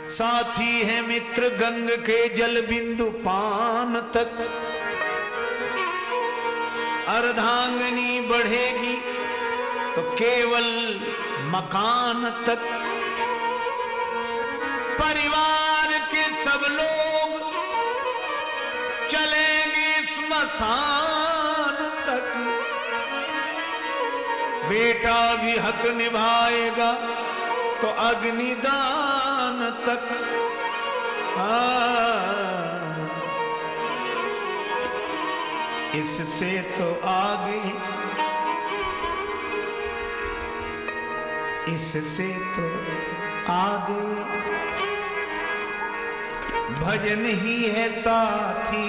साथी है मित्र गंग के जल बिंदु पान तक। अर्धांगनी बढ़ेगी तो केवल मकान तक। परिवार के सब लोग चलेंगे स्मशान तक। बेटा भी हक निभाएगा तो अग्निदान तक। इससे तो आगे, इससे तो आगे भजन ही है साथी।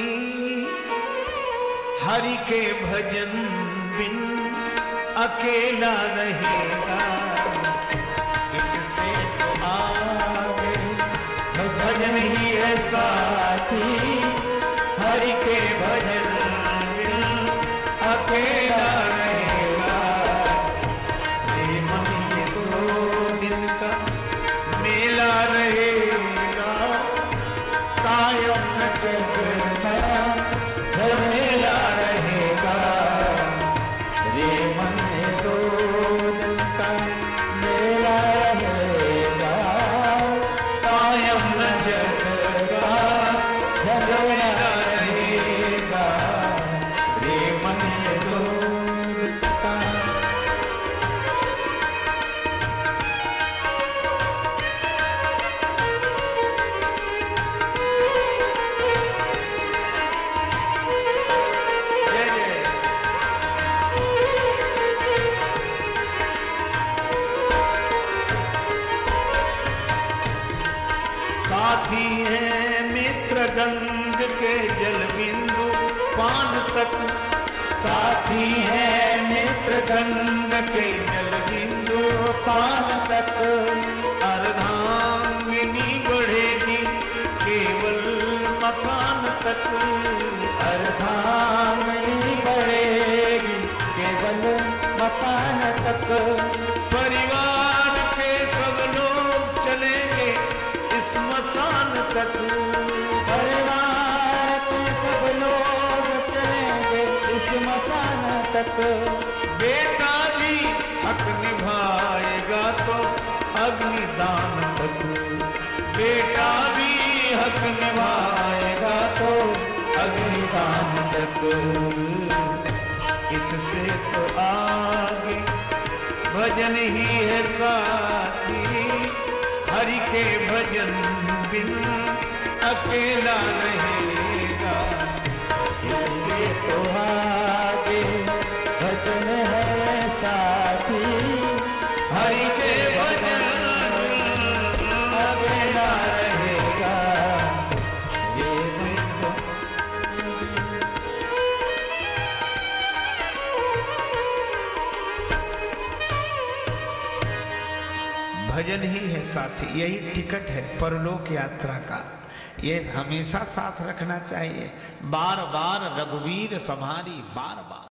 हरि के भजन बिन अकेला रहेगा। इससे तो आगे भजन ही है साथी। हरि के भजन बिन अकेला रहेगा। ये मन ये 2 दिन का मेला रहेगा। कायम न चलना झमेला रहेगा। रे मन ये 2 दिन का मेला रहेगा। कायम न चलना झमेला रहेगा। रे मन ये 2 दिन का। साथी है मित्र गंग के जल बिंदु पान तक। साथी है मित्र गंग के जल बिंदु पान तक। अर्धांगिनी बढ़ेगी केवल मकान तक। अर्धांगिनी बढ़ेगी केवल मकान तक। परिवार के सब लोग चलेंगे स्मशान तक। परिवार के सब लोग चलेंगे स्मशान तक। बेटा भी हक निभाएगा तो अग्निदान तक। बेटा भी हक निभाएगा तो अग्निदान तक। इससे तो आगे भजन ही है साथी। हरि के भजन बिन अकेला रहेगा। इससे तो आगे भजन है साथी। हरि के भजन बिन अकेला रहेगा। इससे तो भजन ही है साथी। यही टिकट है परलोक यात्रा का। ये हमेशा साथ रखना चाहिए। बार बार रघुवीर सम्हारी बार बार।